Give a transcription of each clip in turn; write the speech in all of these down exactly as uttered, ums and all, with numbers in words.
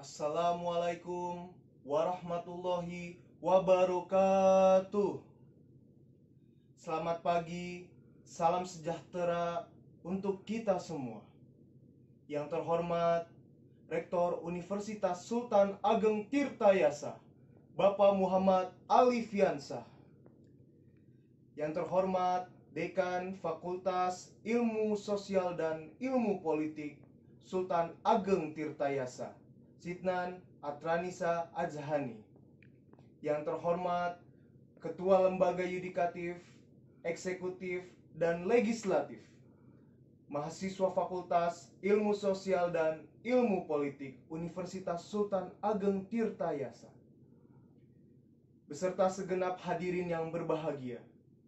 Assalamualaikum warahmatullahi wabarakatuh. Selamat pagi, salam sejahtera untuk kita semua. Yang terhormat Rektor Universitas Sultan Ageng Tirtayasa, Bapak Muhammad Ali Fiansah. Yang terhormat Dekan Fakultas Ilmu Sosial dan Ilmu Politik Sultan Ageng Tirtayasa, Sidnan Atranisa Azhani. Yang terhormat Ketua Lembaga Yudikatif, Eksekutif, dan Legislatif, mahasiswa Fakultas Ilmu Sosial dan Ilmu Politik Universitas Sultan Ageng Tirtayasa, beserta segenap hadirin yang berbahagia.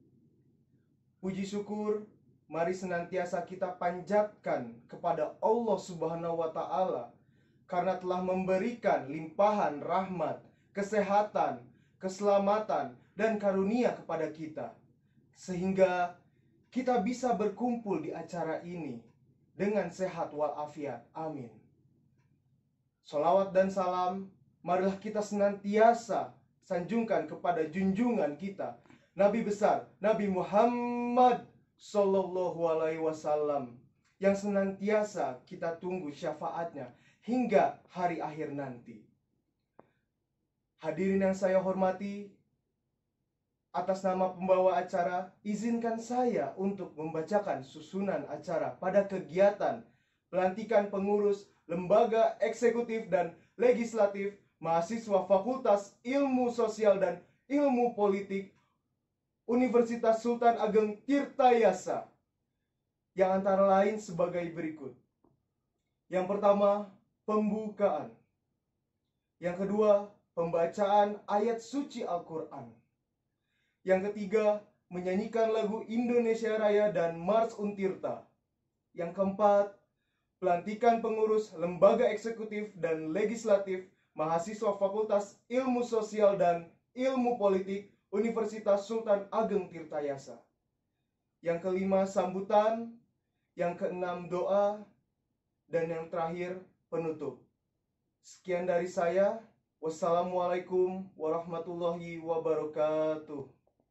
Puji syukur mari senantiasa kita panjatkan kepada Allah Subhanahu wa Ta'ala karena telah memberikan limpahan rahmat, kesehatan, keselamatan, dan karunia kepada kita, sehingga kita bisa berkumpul di acara ini dengan sehat walafiat. Amin. Salawat dan salam marilah kita senantiasa sanjungkan kepada junjungan kita, Nabi besar Nabi Muhammad Sallallahu Alaihi Wasallam, yang senantiasa kita tunggu syafaatnya hingga hari akhir nanti. Hadirin yang saya hormati, atas nama pembawa acara, izinkan saya untuk membacakan susunan acara pada kegiatan pelantikan pengurus lembaga eksekutif dan legislatif mahasiswa Fakultas Ilmu Sosial dan Ilmu Politik Universitas Sultan Ageng Tirtayasa, yang antara lain sebagai berikut. Yang pertama, pembukaan. Yang kedua, pembacaan ayat suci Al-Quran. Yang ketiga, menyanyikan lagu Indonesia Raya dan Mars Untirta. Yang keempat, pelantikan pengurus lembaga eksekutif dan legislatif mahasiswa Fakultas Ilmu Sosial dan Ilmu Politik Universitas Sultan Ageng Tirtayasa. Yang kelima, sambutan. Yang keenam, doa. Dan yang terakhir, penutup. Sekian dari saya. Wassalamualaikum warahmatullahi wabarakatuh.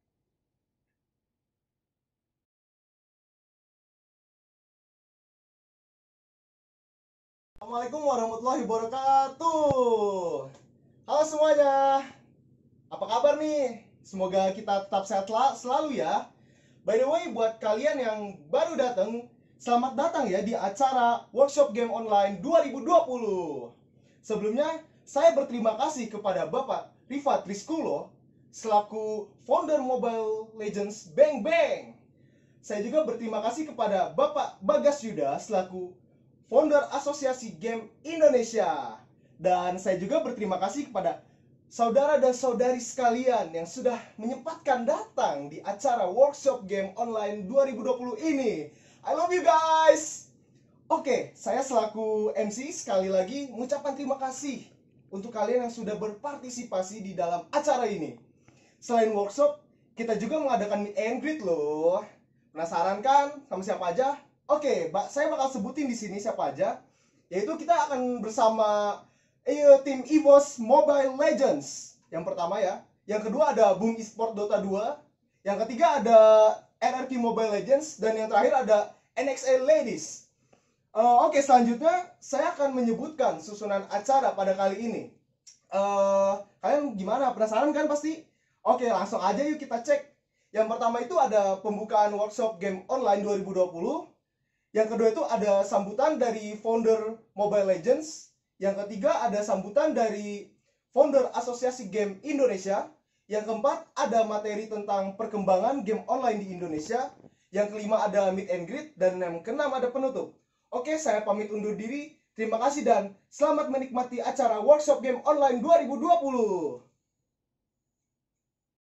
Assalamualaikum warahmatullahi wabarakatuh. Halo semuanya, apa kabar nih? Semoga kita tetap sehat selalu ya. By the way, buat kalian yang baru datang, selamat datang ya di acara Workshop Game Online dua ribu dua puluh. Sebelumnya, saya berterima kasih kepada Bapak Rifat Rizkulo selaku founder Mobile Legends Bang Bang. Saya juga berterima kasih kepada Bapak Bagas Yuda selaku founder Asosiasi Game Indonesia. Dan saya juga berterima kasih kepada saudara dan saudari sekalian yang sudah menyempatkan datang di acara Workshop Game Online dua ribu dua puluh ini. I love you guys. Oke, saya selaku M C sekali lagi mengucapkan terima kasih untuk kalian yang sudah berpartisipasi di dalam acara ini. Selain workshop, kita juga mengadakan meet and greet loh. Penasaran kan sama siapa aja? Oke, saya bakal sebutin di sini siapa aja. Yaitu kita akan bersama eh, tim EVOS Mobile Legends. Yang pertama ya. Yang kedua ada Boom Esport Dota dua. Yang ketiga ada R R Q Mobile Legends. Dan yang terakhir ada N X L Ladies. Uh, Oke, selanjutnya saya akan menyebutkan susunan acara pada kali ini. Uh, kalian gimana? Penasaran kan pasti? Oke, langsung aja yuk kita cek. Yang pertama itu ada pembukaan workshop game online dua ribu dua puluh. Yang kedua itu ada sambutan dari founder Mobile Legends. Yang ketiga ada sambutan dari founder Asosiasi Game Indonesia. Yang keempat ada materi tentang perkembangan game online di Indonesia. Yang kelima ada meet and greet. Dan yang keenam ada penutup. Oke, saya pamit undur diri. Terima kasih dan selamat menikmati acara Workshop Game Online dua ribu dua puluh.